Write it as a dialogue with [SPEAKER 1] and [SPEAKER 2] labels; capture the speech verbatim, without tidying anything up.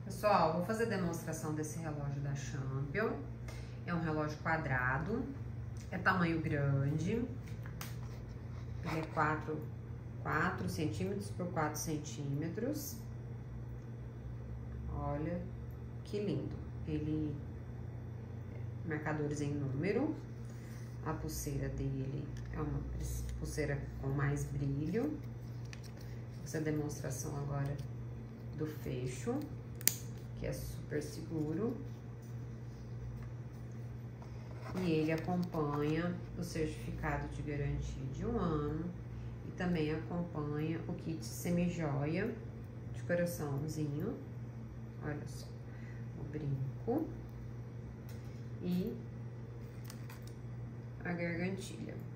[SPEAKER 1] Pessoal, vou fazer demonstração desse relógio da Champion. É um relógio quadrado, é tamanho grande, ele é quatro centímetros por quatro centímetros. Olha que lindo. Ele marcadores em número. A pulseira dele é uma pulseira com mais brilho. Vou fazer a demonstração agora do fecho, que é super seguro. E ele acompanha o certificado de garantia de um ano e também acompanha o kit semi-joia de coraçãozinho. Olha só, o brinco e a gargantilha.